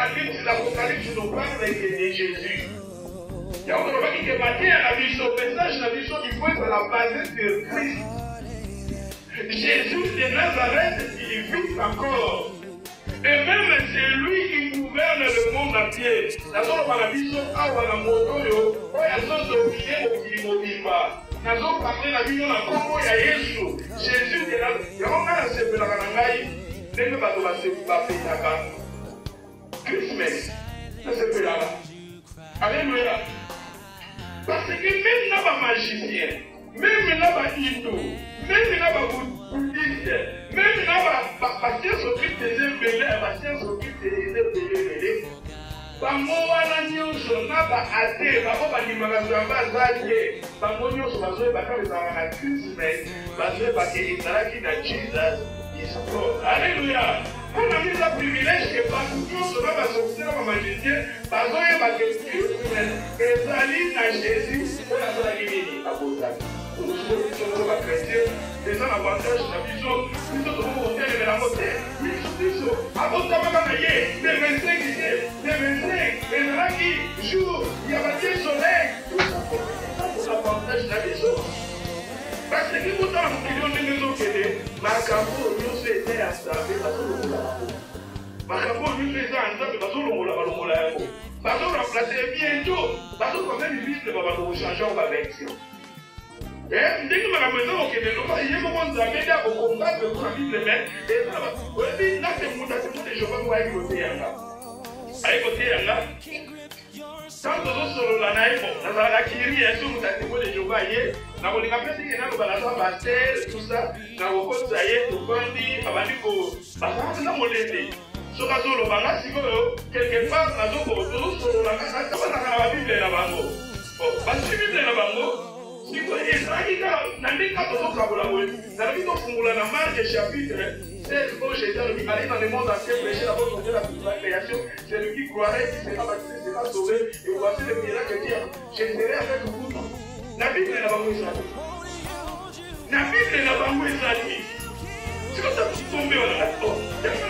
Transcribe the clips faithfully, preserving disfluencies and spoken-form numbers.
l'Apocalypse, l'Apocalypse nous parle de Jésus. Il y a un qui est matin à la vision, le message, la vision, il faut être la base sur Christ. Jésus de Nazareth, il vit encore. Et même c'est lui qui gouverne le monde entier. Nazo la vision, awa na moto yo, oya zozo biye mokili mobimba. Nazo parler la vision na kombo ya Yesu. Jésus de Nazareth. Yango ngana sepelaka na ngai, ndenge bato bapetaka Christmas. Nasepelaka. Alléluia. Parce que même dans les magiciens, même dans les hindous, même dans les bouddhistes, même dans les patients s'occupent des embellés, les patients s'occupent des embellés. Bango wana nyonso na ba ate bango bandimaka nzambe azali bango nyonso bazoyebaka ezalaka na Christmas bazoyebaka ezalaki na Jesus is God. Alléluia. On a mis le privilège que partout sur la sortie de la magicien, parce qu'il y a des Christmas, et ça lit à Jésus, on a la guérie à Bozak. Nous sommes chrétiens, les gens avantage la vision, nous sommes au hôtel et la montée, ils sont à Bozak, les vingt-cinq ici, les vingt-cinq, et là qui jour, il y a pas de soleil, tout ça pour l'avantage la vision. Parce que vous avez un million de maisons qui est Macabo, nous faisons à ça, mais pas tout le monde. Macabo, nous faisons à ça, mais pas tout le monde. Parce qu'on remplace bientôt, parce qu'on même vite le baba nous changer en élection. Et dès que ma maison au Québec, il y a un moment de la média au combat pour la vie de l'être, et là, oui, là c'est mon assistant de Jéhovah pour aller côté là. Aller côté là. Quand nous sommes sur la naïve, dans la Kiri, et sur le témoin de Jéhovah, na kolinga pesi ke na balasa basel tout ça na kokotsa ye to bandi abandi ko basanga na molende so ka zolo banga siko quelque part na zo ko to so la ka ka na na bible na bango oh basi bible na bango siko ezali ka na ndika to ka bola we na bito fungula na Marc chapitre seize au Jésus dit allez dans le monde entier prêcher la bonne nouvelle à la création c'est lui qui croirait qui sera baptisé sera sauvé et voici le miracle qui je serai avec vous. La Bible est là-bas où il s'agit. La Bible est là-bas où il s'agit. C'est comme ça que vous tombez dans la porte.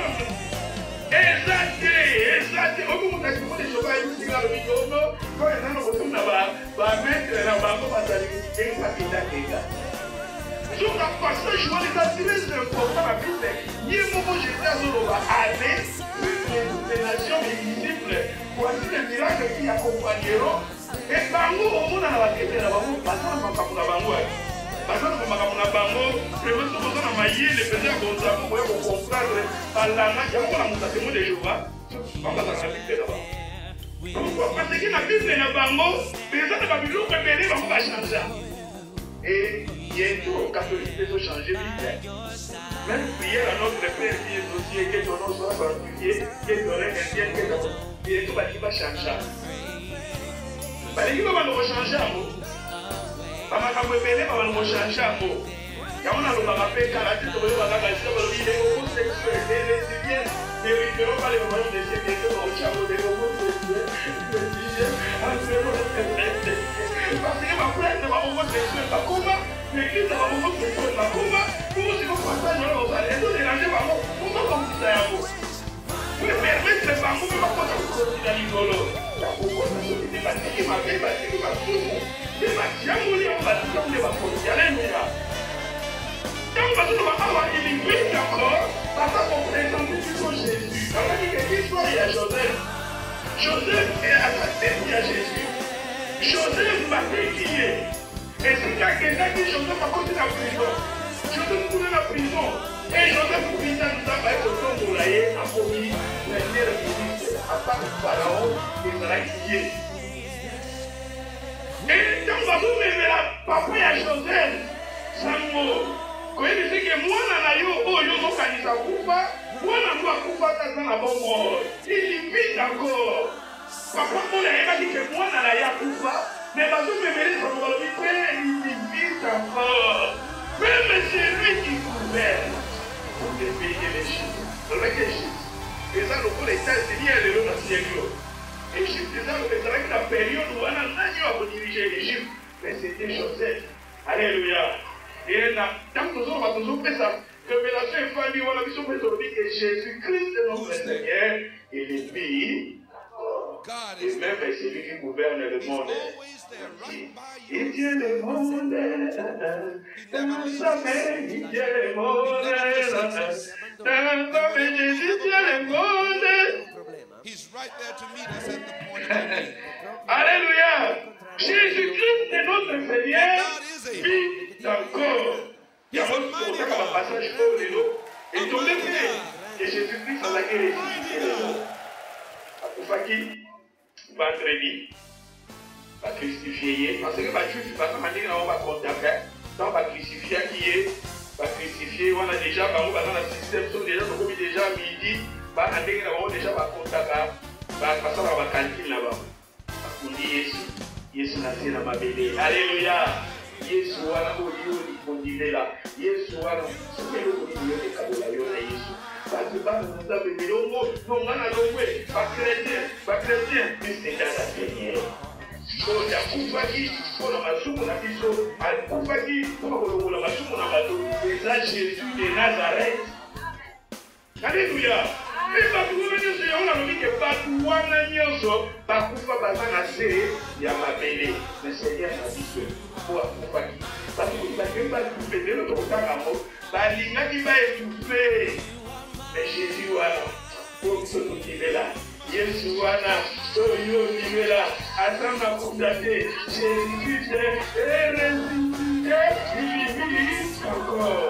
Exacté, exacté. Au bout de la question, les gens vont dire le milieu, quand ils ont retourné là-bas, va mettre là-bas, va s'allumer, et va quitter la guerre. Sur la passage, je vois les attirer importants à la Bible. Il y a un moment où j'étais à Zoloba, aller, les nations invisibles, voici les miracles qui accompagneront. Et bango au monde à la tête de la bango, parce que nous sommes à bango. Parce que nous sommes à bango, le monsieur qui est en maillé, le président de la bango, pour comprendre à la main, il y a un témoin de Jéhovah, on va dans la Bible là-bas. Parce que la Bible est la bango, les gens de Babylone préférés vont pas changer. Et bientôt, les catholiques vont changer Bible. Même prière à notre Père qui est aussi, que ton nom soit sanctifié, que ton règne vienne, que ton bientôt il va changer. Les gens vont changer un mot. Maman, les gens vont changer un mot. Il y a un homme qui a karaté, qui a dit les homosexuels, les lesbiennes, ne récupérons pas les moyens de ces biens au chapeau des homosexuels. Parce que ma frère ne va pas homosexuel, pas comment l'église va homosexuel, pas comment pour si vous partagez dans la et vous dérangez par moi, pour moi comme ça un mot. Vous permettez les parents, mais pas pour ça vous continuez à l'igolo. Pourquoi ça se dit pas qui m'a fait, pas qui m'a fait. Mais ma diamouille, on va dire qu'on est pas pour y aller, mais là. Quand on va se avoir une linguiste encore, ça va représenter plutôt Jésus. On va dire que l'histoire il y a Joseph. Joseph est à sa tête, il y a Jésus. Joseph m'a fait qui est. Et c'est quelqu'un qui Joseph a continué la prison. Joseph coulait la prison. Et Joseph Bouddha nous a fait le temps pour l'aïe, a promis la terre ministre à part le pharaon et la qui est. Et quand on va vous mettre la papa à Joseph, Sango, quand il dit que moi, je suis oh, je suis là, moi, je suis là, dans la bonne mort. Il vit encore. Papa, on a dit que moi, je suis là, mais je suis là, il vit encore. Même c'est lui qui gouverne pour les pays et les chiffres. Avec les chiffres. Et ça, le coup, les États-Unis, elle est là dans le ciel. Égypte, c'est ça, c'est vrai que la période où on a un diriger l'Égypte, mais c'était Joseph. Alléluia. Et là, tant que nous avons toujours fait ça, révélation est famille, on a vu sur le que Jésus-Christ est notre Seigneur et l'Esprit. Et même c'est lui qui gouverne le monde. Il tient le monde dans sa main, il tient le monde dans sa main, Jésus tient le monde. Alléluia. Jésus-Christ est notre Seigneur, vit encore. Il y a un passage pour les lots. Et tout le monde, et Jésus-Christ a la guerre ressuscité. Akufaki, vendredi, va crucifier. Parce que les Juifs, parce que maintenant, on va contacter. Donc, on va crucifier qui est, va crucifier. On a déjà, on va dans le système, sont déjà, comme déjà midi, on a déjà va contacter. Parce qu'on va cantine là-bas. On dit Jésus, Jésus n'a pas ma bébé. Alléluia. Jésus a la bonne on dit là. Jésus a la bonne Jésus. Parce que nous avons des longs, nous avons des longs, pas chrétien, pas chrétien, mais c'est dans la Seigneur. Oh, il y a Koufaki, on a ma soupe, on a mis ça, Koufaki, on a ma soupe, on a ma soupe, c'est ça Jésus de Nazareth. Alléluia. Et quand vous venez sur on a dit que pas tout le monde, pas Koufa, pas Nassé, il y a ma belle, le Seigneur m'a dit que pour Koufaki, parce que vous n'avez pas tout fait, de l'autre côté, bah, l'Inga qui va étouffer. Mais Jésus, voilà, pour ce qui est là, Jésus, voilà, Soyo, qui est là, attends ma condamné, Jésus, est ressuscité, il vit encore.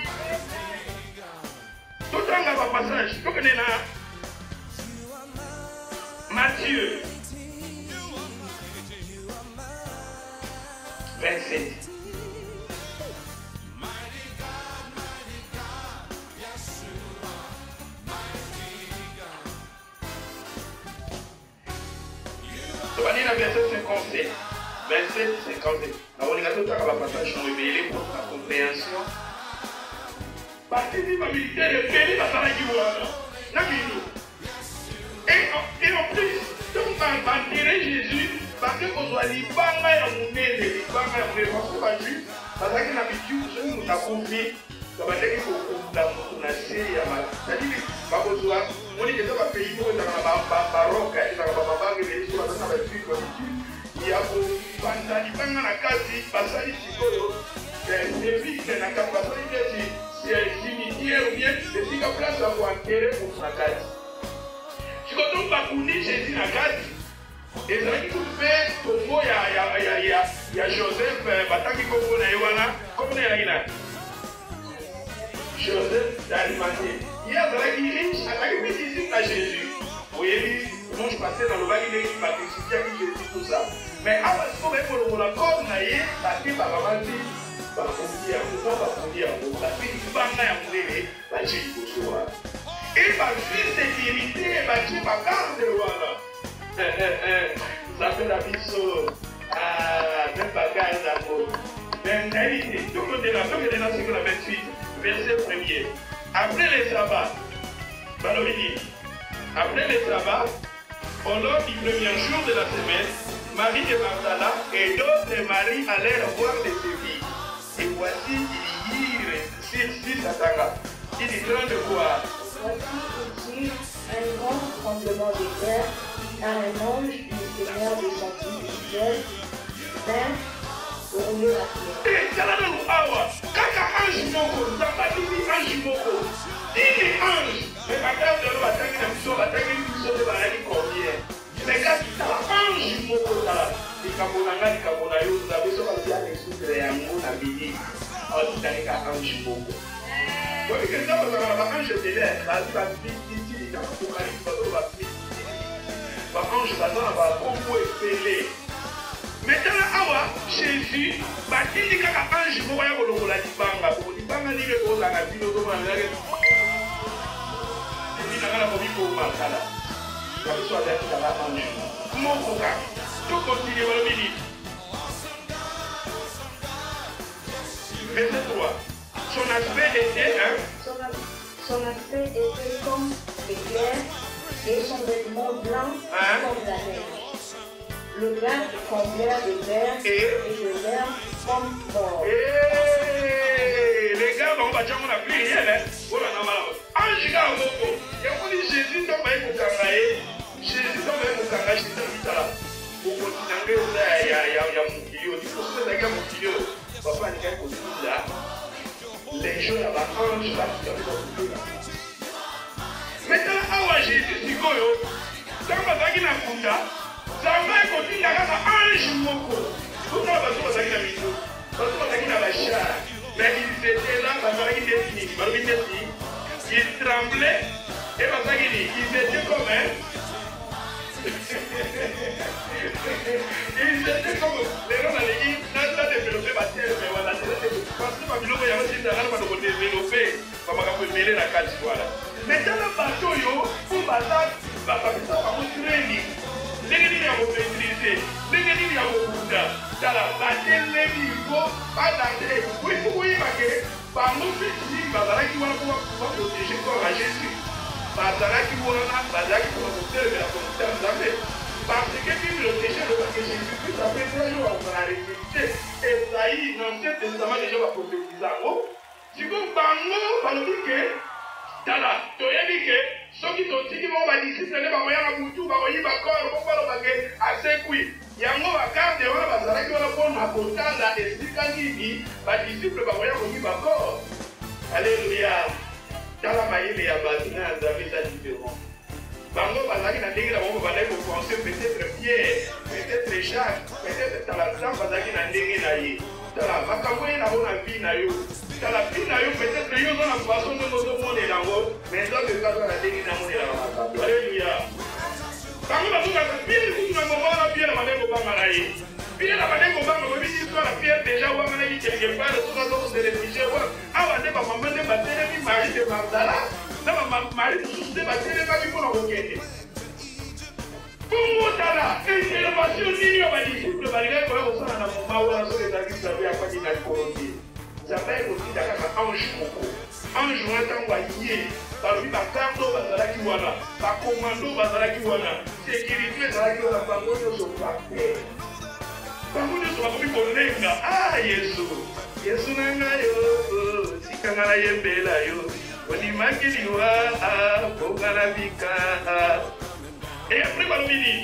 Tout le temps, on passage, tout le monde Matthieu, vingt-sept. On va lire la verset cinquante-sept. vingt-sept, cinquante-sept. La religion de la passage sont révélés pour la compréhension. Parce que les militaires, les pays, la salle qui voit. Et en plus, donc on va tirer Jésus parce que qu'on soit libanga et amoureux, libanga et amoureux, parce que pas juste, parce que l'habitude, nous avons confié. On va dire qu'il faut qu'on a série à ma. C'est-à-dire, pas besoin. On dit que dans le pays, on a un baroque, on a un baroque, il y a un bandani, il y a un kasi, pasali sikolo, c'est vite, c'est un capacité, c'est cimetière ou bien, c'est une place à voir enterrer pour sa case. Si on tombe à Kouni, Jésus n'a kasi. Et ça qui tout fait, au fond, il y a Joseph, Bataki Koko Naïwana, comme on est là. Joseph d'Arimathée. Il y a des riches, attaqué ici à Jésus. Vous voyez, moi je passais dans le vallée de Patricia qui Jésus tout ça. Mais avant de faire pour le corps, il y a des qui va vraiment dire, va conduire, va conduire, va finir, va conduire, va Jésus pour soi. Et va faire sécurité, va dire, va garder voilà. Ça fait la mission. Ah, même bagage d'abord. Même qualité. Tout le monde est là, tout le monde est là, c'est que la vingt-huit. Verset premier. Après les sabbats, après les sabbats, au long du premier jour de la semaine, Marie de Magdala et d'autres Marie allèrent voir les filles. Et voici, il y sur six Satara. Il est train de voir. Voici ici un grand tremblement de terre, car un ange du Seigneur descendit du ciel, vint rouler la terre. Et Saladou Awa, Kaka ange moko, Zapatini ange moko, Dini ange, mais madame de l'eau, Bataki de l'eau, Bataki de l'eau, de Bataki combien. Mais quand tu as ange moko, tu as Kabonanga, tu as Kabonayo, tu as besoin de faire des sous de l'amour à midi. Oh, tu as ange moko. Donc, que ça, vous avez un ange de l'air, la vie va vite, vite, vite, dans l'Apocalypse, va vite, vite. Par ange, va dans la beaucoup épelé. Maintenant, awa, Jésus, batili kaka ange moko ya kolongola libanga, ko libanga ndenge kozanga bino ko malaka. Ni nakala ko biko makala. Ya biso azaki kaka ange. Moko ka. Tout continue le midi. Verset trois. Son aspect était hein? Son, son aspect était comme l'éclair et son vêtement blanc hein? Comme la neige. Le gars combien de verre et, et de verre comme mort. Hey, les gars, on va dire qu'on a plus rien. mosusu ezalaki ya mokili oyo papa alikaki kotunda legion ya baange bakitaki bakutuna metala awa jésus sikoyo ntango bazalaki na kunda nzambe ekotinda kaka ange moko totala bato bazalaki na miso bato bazalaki na bachar mais ils étaient là bazalaki neti balobi neti ils tremblaient et bazalaki ni ils étaient comme un ils étaient comme les gens baleki naza développé baterme wana parce que babiloko yango tindakana bano kodéveloppe bamakambo ebele na kati wana mais tala bato oyo mpo baza bapesa bango training ndenge nini ya komaîtrise ndenge nini ya kokunda tala batelemi po badande wifu koyebake bango feti bazalaki wana po baprotege corps ya jésus bazalaki wana bazalaki po bakotelemela komutya nzambe parce que bible déjà lobaki jésus christ apesa yo bakozala résulté esaïe dans ancien testament déjà baprophétisa yango siko bango balobi ke tala toyebi ke soki totiki moko badisiple nde bakoya na butu bakoyiba kore moko balobake asekwi yango bakarde wana bazalaki wana mpona kotala esika nini badisiple bakoya koyiba kore alleluya tala mayele ya bato na ya nzambe eza différent bango bazalaki na ndenge na bango bazalaki kopense peut-être Pierre peut-être Jacques peut-être tala nzambe bazalaki na ndenge na ye tala makambo ye nango na vi na yo tala vi na yo peut-être yo oza na façon ndenge ozomonela yango mais nzambe ekaza na ndenge namonelaka makambo alleluya bango bazokaka Pierre kutu na mongo wana Pierre na bandenge kobanga na ye Pierre na bandenge kobanga lobi histoire na Pierre déjà wamanaki quelque part soki azokose réfugie wana awa nde bamama nde batelemi Marie de Magdala na bamari mosusu nde batelemaki mpona kokende bongo tala intervention nini ya badisiple balingaki koya kosala na moma wana soki ezalaki nzambe akwaki na likolo te nzambe ekotinda kaka ange moko ange wana ntango aye balobi bakardo bazalaki wana bakomando bazalaki wana sécurité ezalaki wana bango nyonso bape bango nyonso bakomi kolenga a yesu yesu na ngai yo tikanga na yembela yo ondimaki liwa bongana bika. Et après balobi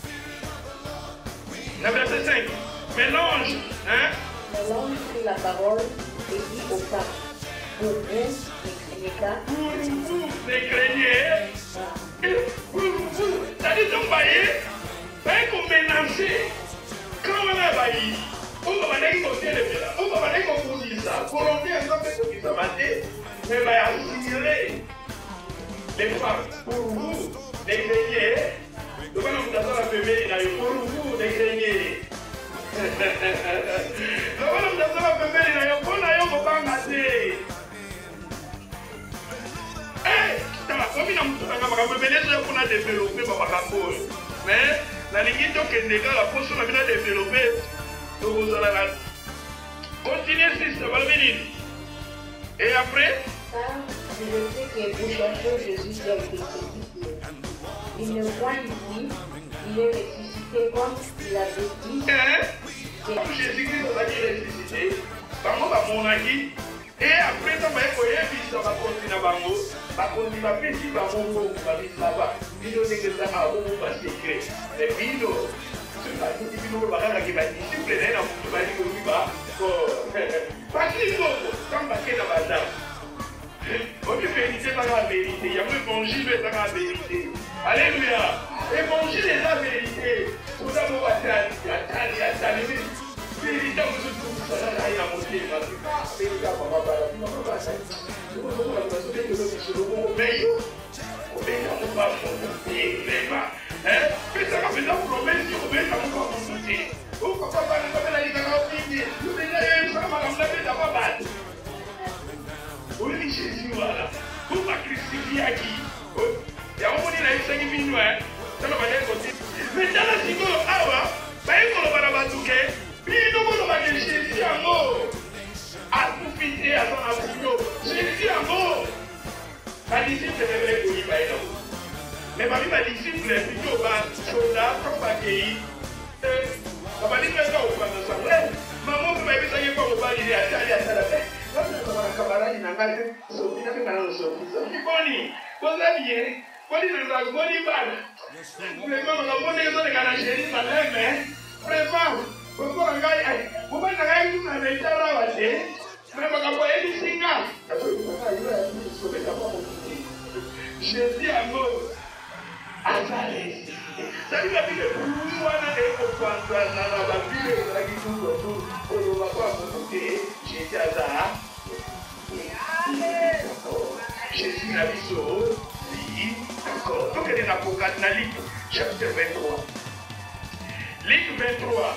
na verset cinq mais l'ange hein mais l'ange prit la parole et dit aux femmes pour vous ne craignez pas pour vous ne craignez pour vous c'est-à-dire donc baye baye komenacer quand on a bayi on va aller kotelemela on va aller kokundisa volonté ya nzambe kokisa mate mais baye assurer les femmes pour vous ne craignez le bon homme d'assaut a fait là pour vous ne craignez le bon homme d'assaut a fait là pour na yo kobanga te eh tala komi na mutu na makambo ebele ezoya mpona développe bamakambo oyo mais nalingi tokende kaka poso na bino développe tokozala na continue siste balobi nini et après je sais que vous cherchez Jésus qui a été crucifié. Il ne voit ici, il est ressuscité comme il avait dit. Comme Jésus-Christ a dit ressuscité, bango bamonaki, et après ça baye koyebisa bakonzi na bango, bakonzi bapesi bango mbongo babisaba, bino ndenge eza abongo basekret. Mais bino, soki bino bakakaki badisiple naye na mutu bali koyiba, basi mbongo, ntango bakei na bazama. Ok, vérité, c'est la vérité. Il y a un évangile, c'est la vérité. Alléluia. Évangile, c'est la vérité. Tout d'abord, il y a la vérité. Vérité, vous êtes tous ça, là, il y a mon Dieu. Vérité, papa, papa, papa, papa, ça. Je vous demande la personne que je suis au meilleur. Au meilleur, on va monter, vraiment. Hein? Mais ça va faire la promesse, au meilleur, on va monter. Oh, papa, papa, papa, là, il y a la vérité. Vous avez ça, madame, la vérité, papa, papa. Oui, Jésus, voilà. Pour ma crucifier à qui? Il y a un moment où il a eu cinq minutes. Ça ne va pas être. Mais dans la seconde, ah ouais, bah il faut le faire à Batouké. Puis nous, on va dire Jésus en mot. À profiter à son amour. Jésus en mot. Ma disciple est vrai pour y bailler. Mais ma disciple est plutôt bas, soldat, comme Bakéi. Ça va dire que ça, on va nous savoir. Maman, vous m'avez dit que vous allez aller à Tchali à Salafé. Kabarani na ngazi so bila kana no so so kiboni koza bien kodi na ngoni bana le mama ngone zo le kana sheri maleme vraiment ko ko ngai Pourquoi tu as eu un état là, mais je n'ai pas eu de signal. Jésus a mort. Azalé. Ça veut dire que nous avons pour penser dans la Bible, dans la Bible, on ne va pas monter. Jésus a ça. Jésus a dit ça. D'accord. Donc, il y a un apocalypse dans Luc, chapitre vingt-trois. Luc vingt-trois.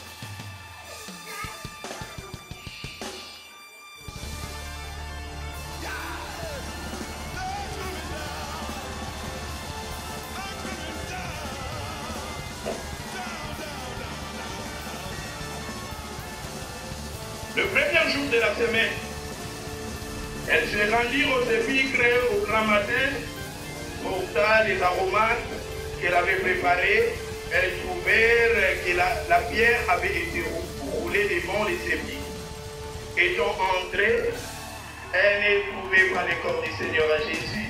Le premier jour de la semaine, elle se rendit aux épîtres au grand matin, porta les aromates qu'elle avait préparés. Elles trouvèrent que la, la pierre avait été roulée devant les épîtres. Étant entrées, elles ne trouvaient pas le corps du Seigneur à Jésus.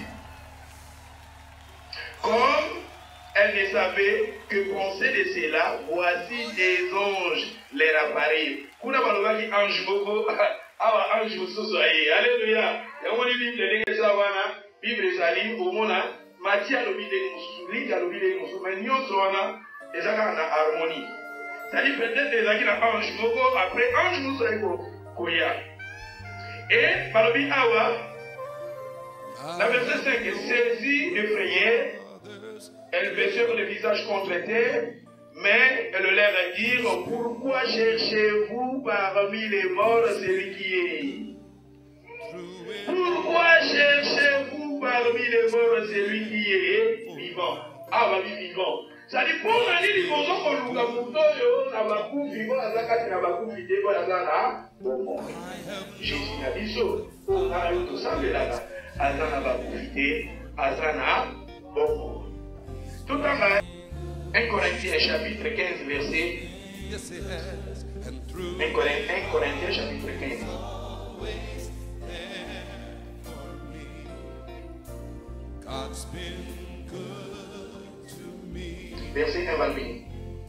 Comme elles ne savaient que penser de cela, voici des anges leur apparurent. Kuna balobaki ange moko awa ange mosusu aye. Alléluia. Yango ni Bible ndenge sawana Bible ezali omona Matthieu alobi ndenge mosusu, Luc alobi ndenge mosusu, mais nyonso wana ezaka na harmonie. C'est-à-dire peut-être ezalaki na ange moko après ange mosusu aye koya. Et balobi awa la verset cinq, saisie effrayée, elles baissèrent le visage contre terre. Mais elle leur a dit, pourquoi cherchez-vous parmi les morts celui qui est? Pourquoi cherchez-vous parmi les morts celui qui est vivant? Ah, bah, vivant. Ça dit, pour aller les gens qui ont le couteau, na bakou vivant, azakati na bakou vide, bo yazana. Jésus a dit ça. On a eu tout ça, mais là, azana bakou vide, azana. Tout en bas. un Corinthiens chapitre quinze, verset. un Corinthiens chapitre quinze. Verset un va venir.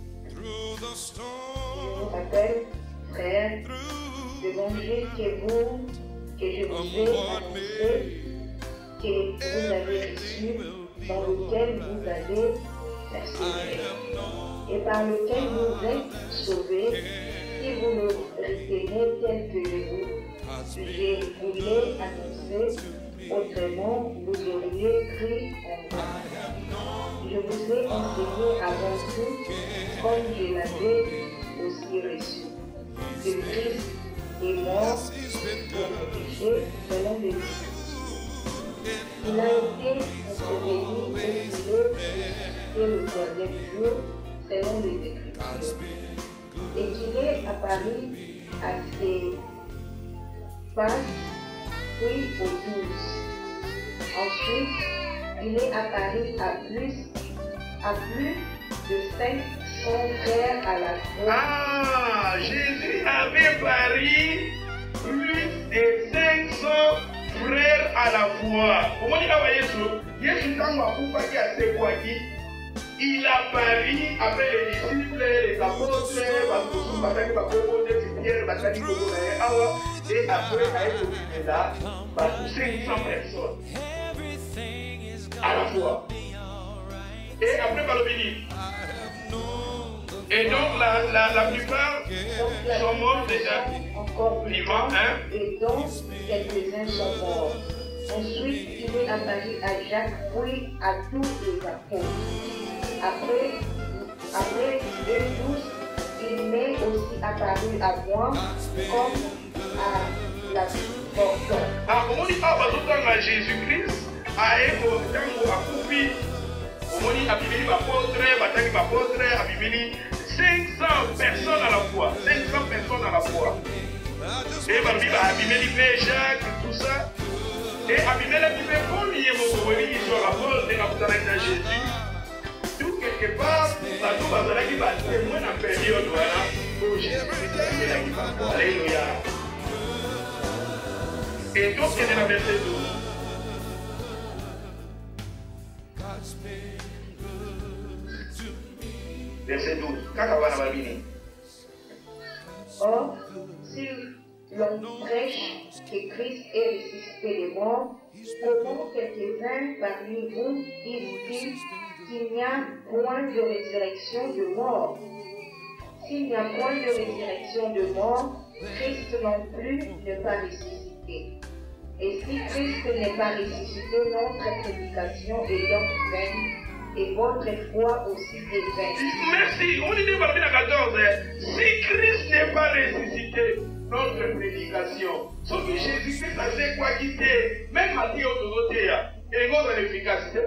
Je vous rappelle, frères, l'évangile que vous, que je vous ai annoncé, que vous avez reçu, dans lequel vous avez persévéré, et par lequel vous êtes sauvés, si vous le retenez tel que je vous, je vous l'ai annoncé, autrement vous auriez cru en moi. Je vous ai enseigné avant tout, comme je l'avais aussi reçu, que Christ est mort pour nos péchés selon les Écritures. Il a été enseveli et tué et le troisième jour selon les Écritures. Et qu'il est apparu à ses pères, puis aux douze. Ensuite, il est apparu à plus, à plus de cinq cents frères à la fois. Ah, Jésus avait pari plus de cinq cents frères à la fois. Comment dit là, Jésus? Jésus, quand on a coupé à ses poignets, il a pari avec les disciples, les apôtres, et après, à être là, cinq cents personnes à la fois. Et après, par le béni. Et donc, la, la, la plupart sont morts déjà, encore vivants, hein? Et donc, quelques-uns sont morts. Ensuite, il est apparu à Jacques, puis à tous les apôtres. Après, après eux tous, il m'est aussi apparu à moi comme à la porte. Ah, comment dit, ah, bah, tout à Jésus-Christ, à Ego, dans à Koupi, comment dit, Abimeli, apôtre, Bataki, apôtre, Abimeli, cinq cents personnes à la fois, cinq cents personnes à la fois. Et Babi, Abimeli, Jacques, tout ça. Et Abimeli, Abimeli, comme il y a mon premier histoire, apôtre, et la Jésus. Tout quelque part, ça tout va dans qui va témoigner dans la période où Jésus-Christ est qui va. Alléluia. Et donc, c'est dans la verset douze. Verset douze. Or, Or, si l'on prêche que Christ est ressuscité des morts, comment quelques-uns parmi vous disent-ils qu'il n'y a point de résurrection de mort? S'il n'y a point de résurrection de mort, Christ non plus n'est pas ressuscité. Et si Christ n'est pas ressuscité, notre prédication est donc vaine, et votre foi aussi est vaine. Merci. On dit dans le quatorze, si Christ n'est pas ressuscité, notre prédication. Sauf que Jésus-Christ a fait quoi quitter, même à dire aux autres, et non à l'efficacité.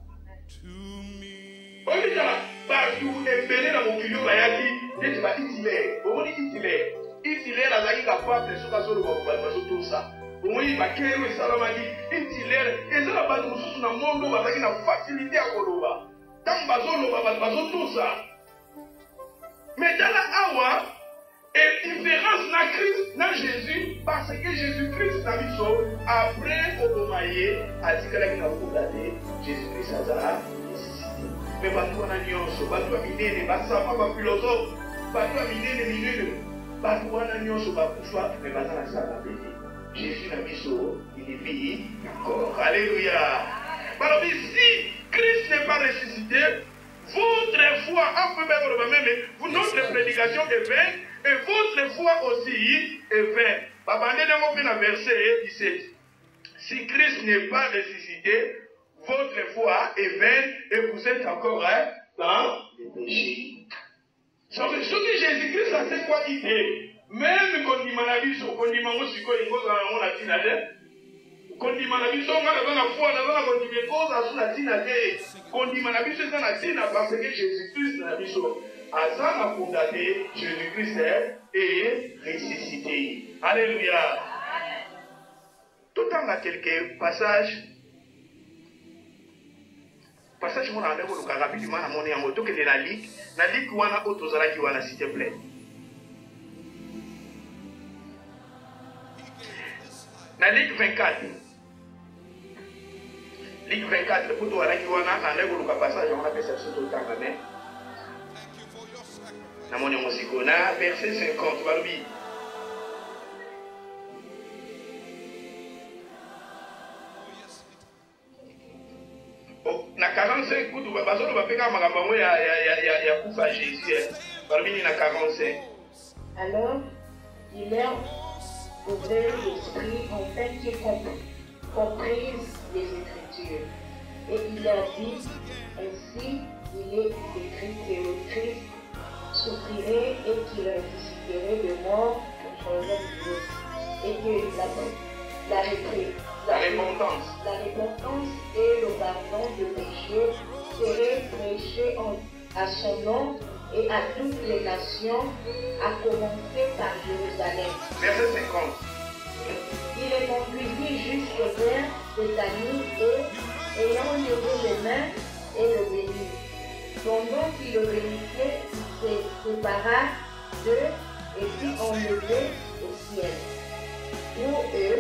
On dit là, partout, et béni dans mon milieu, il y a dit, tu vas Hitler. On dit Hitler. Hitler a été capable de se faire tout ça. Oui, ma kéré et salamadi, Hitler, et ça la base de la monde, va faire une facilité à Koloba. Tant bazo va bazo tout ça. Mais dans la awa, et différence na Christ, na Jésus, parce que Jésus-Christ n'a mis so, après Kolomaye, a dit que la n'a condamné, Jésus-Christ a ressuscité. Mais bateau na nyonso, bateau a miné, basama, ba philosophe, bateau a miné, les minutes, bateau na nyonso, ba poufa, mais bateau na ça la béni. Jésus n'a mis so, il est vie encore. Alléluia. Alors si Christ n'est pas ressuscité, votre foi, vous, notre prédication est vaine, et votre foi aussi est vaine. Babandé dans le verset dix-sept. Si Christ n'est pas ressuscité, votre foi est vaine et vous êtes encore hein, dans le péché. Ce que Jésus-Christ a fait quoi il est. Même quand il m'a dit, quand il m'a dit, quand il m'a dit, quand il m'a dit, quand il m'a dit, parce que Jésus-Christ n'a dit, Azan a condamné, Jésus-Christ est ressuscité. Alléluia. Tout le temps, il y a quelques passages. Passage, on a rapidement, on est en moto, que la ligue, la ligue, on a autosala qui va s'il te plaît. La Ligue vingt-quatre. Ligue vingt-quatre, pour toi, là, qui va dans le passage, on appelle ça tout le temps. Dans mon nom, verset cinquante, tu vas le lire. Na quarante-cinq, tu vas passer, tu vas faire comme maman, il y a il y a pour faire Jésus. Parmi na quarante-cinq. Alors, il leur ouvert l'esprit afin qu'ils comprisent les Écritures. Et il leur dit, ainsi il est écrit que le Christ souffrirait et qu'il ressusciterait de mort pour son œuvre, et que la, la, la, la repentance la repentance et le pardon de péché seraient prêchés en, à son nom et à toutes les nations, à commencer par Jérusalem. Verset cinquante. Il les conduisit jusqu'au vers Béthanie et, ayant levé les mains, et le bénit. Pendant qu'il le bénissait, il se sépara d'eux et fut enlevé au ciel. Pour eux,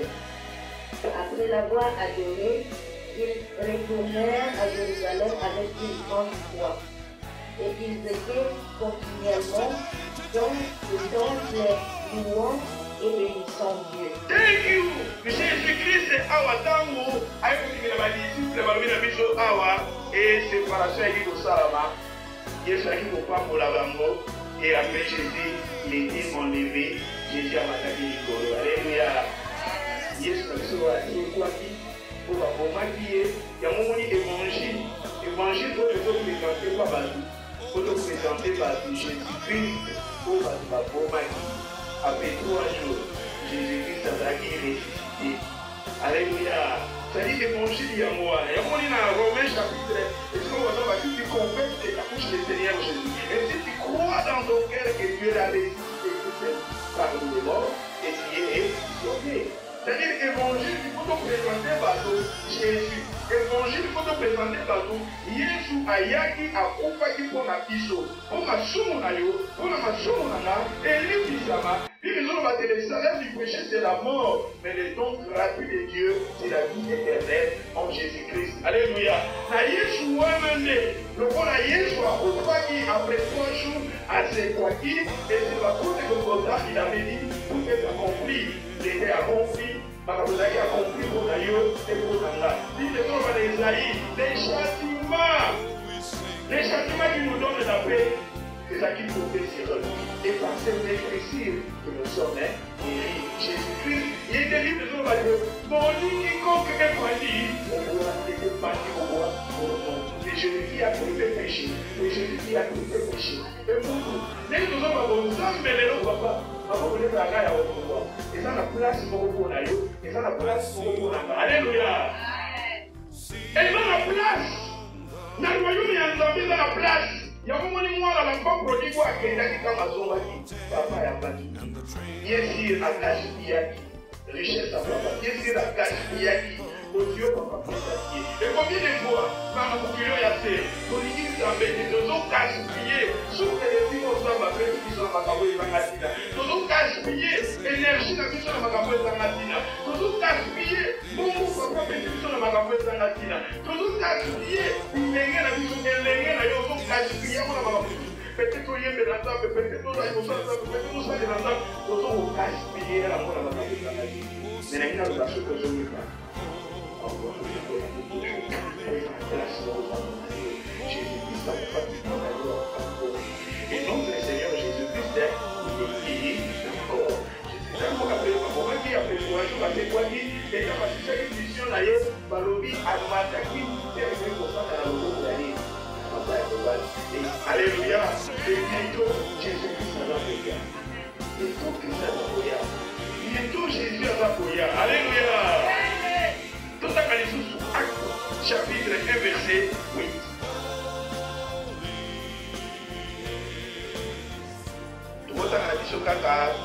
après l'avoir adoré, ils retournèrent à Jérusalem avec une grande foi. Et ils étaient continuellement dans le temple louant et bénissant Dieu. Thank you. Jésus-Christ est awa tango. Aïe, vous avez dit, disciple, vous avez dit, awa et séparation est au salama. Jésus a dit au pape pour la bango et après Jésus, il était enlevé. Jésus a massacré Nicolo. Alléluia. Jésus a dit quoi dit pour la bombe qui est. Il y a un moment évangile. Évangile pour le présenter par Bazou. Pour te présenter par Jésus-Christ pour la bombe. Après trois jours, Jésus-Christ a été ressuscité. Alléluia. C'est-à-dire l'évangile, il y a moi. Il y a moi dans Romains chapitre. Est-ce qu'on va dire que tu confesses et la bouche du Seigneur Jésus. Et si tu crois dans ton cœur que Dieu l'a ressuscité parmi les morts, et tu es sauvé. C'est-à-dire l'évangile, il faut te présenter par Jésus. L'évangile, il faut te présenter par Jésus. Ayaki akufaki pona biso. Pona sumu na yo, pona masumu na na, et l'Isama. Ils ont battu le salaire du péché, c'est la mort. Mais le don gratuit de Dieu, c'est la vie éternelle en Jésus-Christ. Alléluia. Na Yesu wamende. Le bon na Yesu a opaki après trois jours. à ses croquis, et c'est la côte de Golgotha, il avait dit, tout est accompli, l'était accompli, Makabozaki a compris pour Nayo et pour Nanga. Si les hommes de Esaïe, les châtiments, les châtiments qui nous donnent la paix, c'est ça qui nous fait sur eux. Et par cette réfléchir que nous sommes guéris. Jésus-Christ, il est délivré de nos valeurs. Mon dit quiconque est bandit, on pourra être bandit au roi, au nom. Et Jésus qui a pris le péché, et Jésus qui a pris le péché. Et pour nous, dès que nous sommes à bon sens, mais les autres, papa, papa, vous êtes à la caille à votre roi. Et ça, la place pour vous, Nayo. Et ça, la place pour vous, Nanga. Alléluia. Et dans la place, dans le royaume, il y a un homme dans la place. Il y a un moment où on a l'enfant prodigue à quelqu'un qui est dans ma papa et à Baki. Yesi à cache Yaki. Richesse à papa. Yesi à cache Yaki. Au Dieu, papa. Et combien de fois, quand on a yassé, on dit que ça fait des deux caches pillées. Sauf que les filles ont ma belle qui sont ma cabouille dans la tina. Deux caches pillées. Énergie dans la ma cabouille dans la tina. Deux caches pillées. Bon, papa, qui sont ma cabouille dans la tina. Deux caches pillées. Il y a une vision, il y a une cache pillée. Peut-être qu'il y a des attentes, peut-être qu'il y a des attentes, peut-être qu'il y a des attentes, nous sommes gaspillés à la mort de la vie. Mais il y a des choses que je ne veux pas. Jésus-Christ a fait du bon amour. Et donc le Seigneur Jésus-Christ, il est guéri encore. C'est ça qu'on appelle, on va dire, après trois jours, après trois jours, et quand on a fait une mission d'ailleurs, Balobi a massacré, et avec pour ça, dans le monde de l'année. Alléluia. Et bientôt, Jésus-Christ va prier. Bientôt, Christ va prier. Bientôt, Jésus va prier. Alléluia. Tout ça, quand ils sont sous Acte, chapitre un, verset huit. Tout ça, quand ils sont quatre.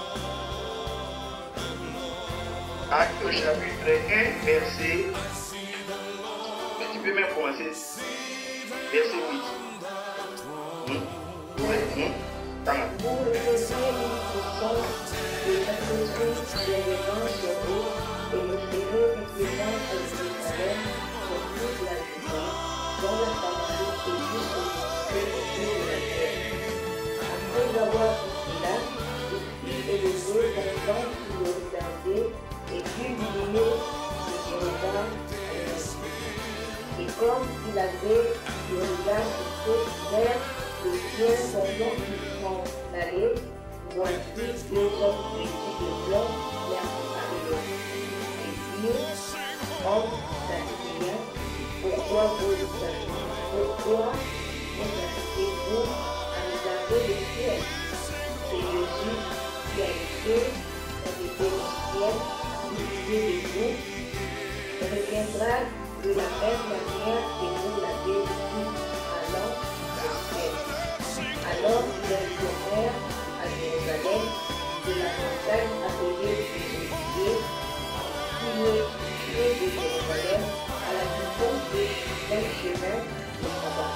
Acte, chapitre un, verset. Mais tu peux même commencer. Verset huit. Hum. Oui. Hum. Vous recevez une puissance de Saint-Esprit soulèvement sur vous et le serez effectivement à Jérusalem pour toute la Judée, dans la Samarie et jusqu'au bout de la terre. Après avoir dit cela, il fut élevé pendant qu'il le regardait et fut illuminé de son regard à l'esprit. Et comme il avait le regard fixé vers le ciel pendant qu'il s'en allait, voici deux hommes vêtus de blanc vinrent arriver. Et dirent, hommes galiléens, pourquoi vous pourquoi vous incitez-vous à regarder le ciel? C'est Jésus qui a été élevé au ciel, au-dessus de vous, reviendra de la même manière que vous l'avez vu allant au ciel. Alors ils retournèrent à Jérusalem, de la montagne appelée Olivier, qui est située de Jérusalem à la distance de vingt chemins de sabbat.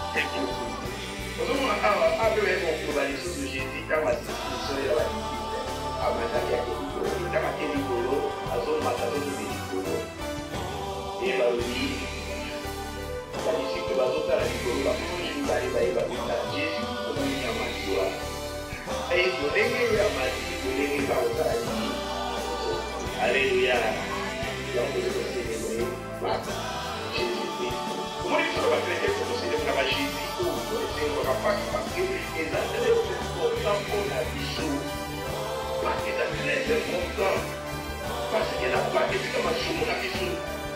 Et bah oui, la musique que Bazo a la vidéo, la première journée d'aller va Jésus comme il y a Majoua. Et il faut dégager la magie, il faut dégager la magie. Alléluia. Donc vous devez célébrer Jésus-Christ. Comment il faut la célébrer pour célébrer la Jésus ou pour célébrer la Pâque parce que les athlètes sont importants pour la vie. Parce que les athlètes sont importants. Parce que la Pâque est comme un jour la vie.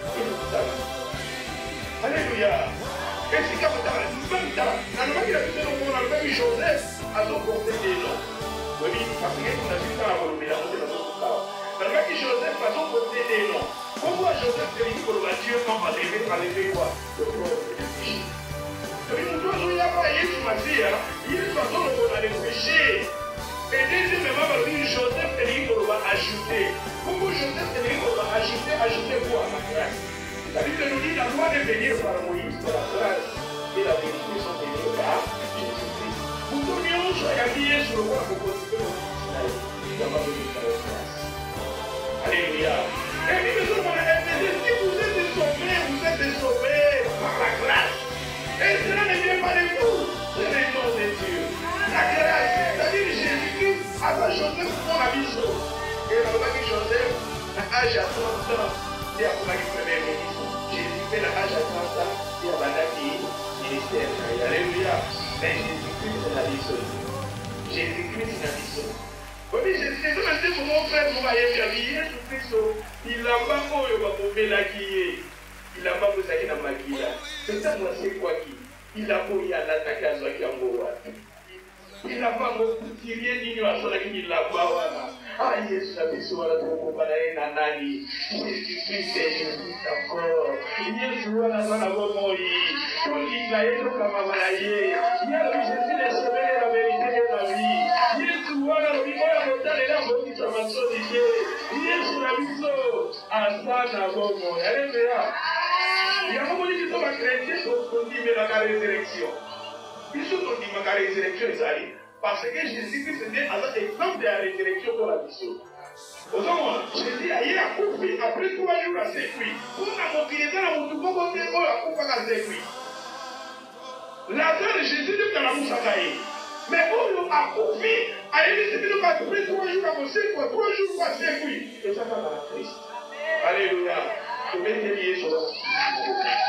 Alléluia. Et si quand vous avez vingt ans, la nouvelle qui a fait le monde, la nouvelle Joseph a son porté des noms. Oui, parce que vous avez vu dans la volonté, la montée dans son corps. La nouvelle qui Joseph a son porté des noms. Pourquoi Joseph te dit que le Dieu m'a enlevé, enlevé quoi? Le propre de péché. Donc, nous devons y avoir Jésus Massia, il soit dans le péché. Et deuxièmement, Joseph te dit qu'on va ajouter. Pourquoi Joseph te dit qu'on va ajouter, ajouter quoi à la grâce? La Bible nous dit la loi est venue par Moïse, par la grâce et la vérité sont venues par Jésus-Christ. Vous devrions soyez habillés sur le roi pour continuer au Sinaï. Il n'a pas besoin de la grâce. Alléluia. Et puis nous sommes en Éphésiens, si vous êtes sauvés, vous êtes sauvés par la grâce. Et cela ne vient pas de vous, c'est le nom de Dieu. La grâce biso. Et la loi qui Joseph, à l'âge à trente ans, il a comme premier ministre. Jésus fait l'âge à trente ans, il a battu ministère. Alléluia. Mais Jésus-Christ est la biso. Jésus-Christ est la biso. Oui, Jésus-Christ, c'est mon frère, mon mari, Jésus-Christ, il a pas eu la qui il a pas posé la maquille. C'est ça, moi, c'est quoi qui il a beau y aller attaquer à Zaki Amboa. Il n'a pas tiré d'igno à cela qui l'a pas. Ah, Jésus a fait ce voilà pour comparer Nanani. Jésus-Christ est Jésus encore. Jésus a la bonne mort. Tout il a été comme un malade. Il a vu Jésus les sauver la vérité de la vie. Jésus a la vie à l'hôtel et la bonne information d'idée. Jésus a vu ça. À ça, n'a pas mort. Alléluia. Il y a un moment où ils sont chrétiens pour dire la résurrection. Ils sont pour dire la résurrection, parce que Jésus-Christ était un exemple de la résurrection pour la mission. Autrement, Jésus a eu à couper après trois jours à sécuit. Pour la mobilité, la mobilité, on a coupé à sécuit. La sœur de Jésus est dans la bouche à cailler. Mais on a coupé à éliminer le pas après trois jours à sécuit, trois jours à sécuit. Et ça va dans la Christ. Alléluia. Je vais te lier sur la